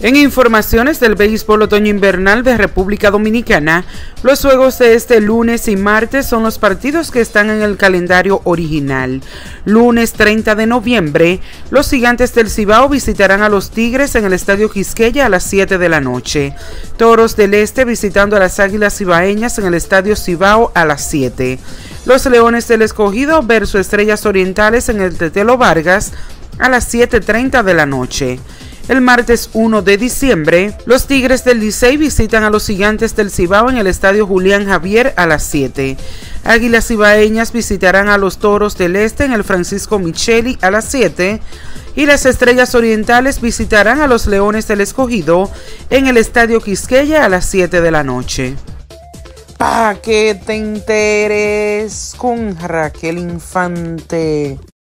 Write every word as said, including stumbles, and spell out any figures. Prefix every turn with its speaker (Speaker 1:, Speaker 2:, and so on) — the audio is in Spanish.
Speaker 1: En informaciones del béisbol otoño invernal de República Dominicana, los juegos de este lunes y martes son los partidos que están en el calendario original. Lunes treinta de noviembre, los Gigantes del Cibao visitarán a los Tigres en el Estadio Quisqueya a las siete de la noche. Toros del Este visitando a las Águilas Cibaeñas en el Estadio Cibao a las siete. Los Leones del Escogido versus Estrellas Orientales en el Tetelo Vargas a las siete treinta de la noche. El martes uno de diciembre, los Tigres del Licey visitan a los Gigantes del Cibao en el Estadio Julián Javier a las siete. Águilas Cibaeñas visitarán a los Toros del Este en el Francisco Micheli a las siete. Y las Estrellas Orientales visitarán a los Leones del Escogido en el Estadio Quisqueya a las siete de la noche. Pa' que te enteres con Raquel Infante.